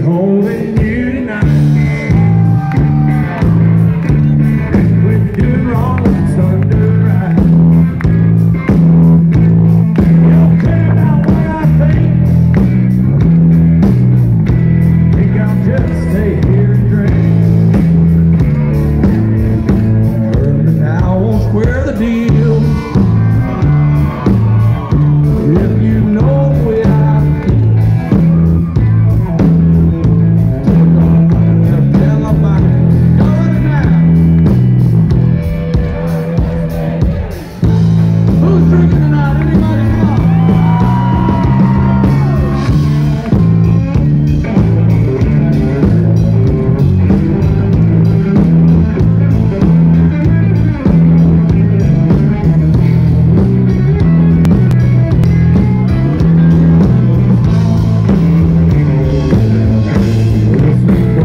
holding you tonight. When you're doing wrong, it's starting to right. You don't care about what I think I'll just stay here and drink. But now I won't square the deal. If you know the way I feel, tell about it. Go right now. Who's drinking tonight? Anybody? Come on.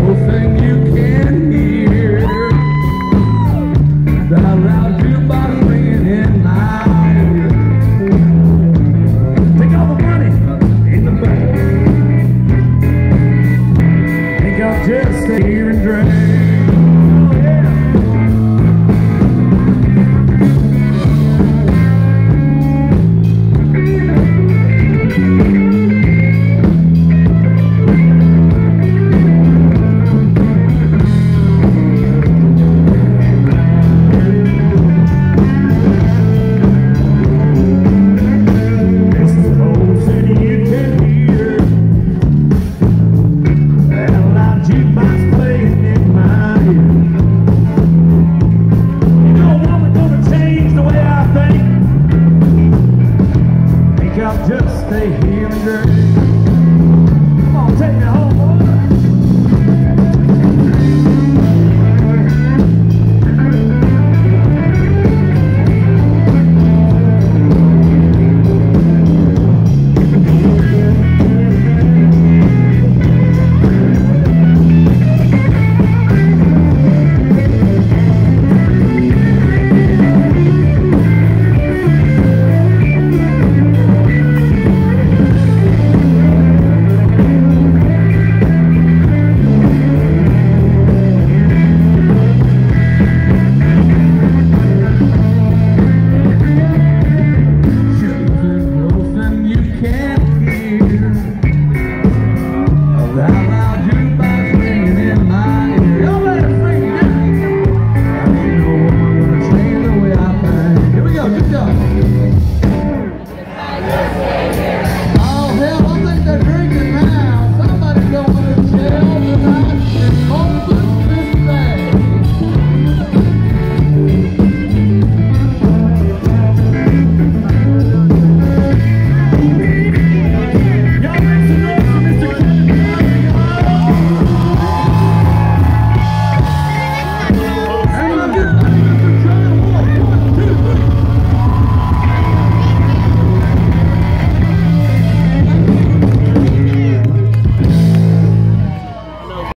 That allows you by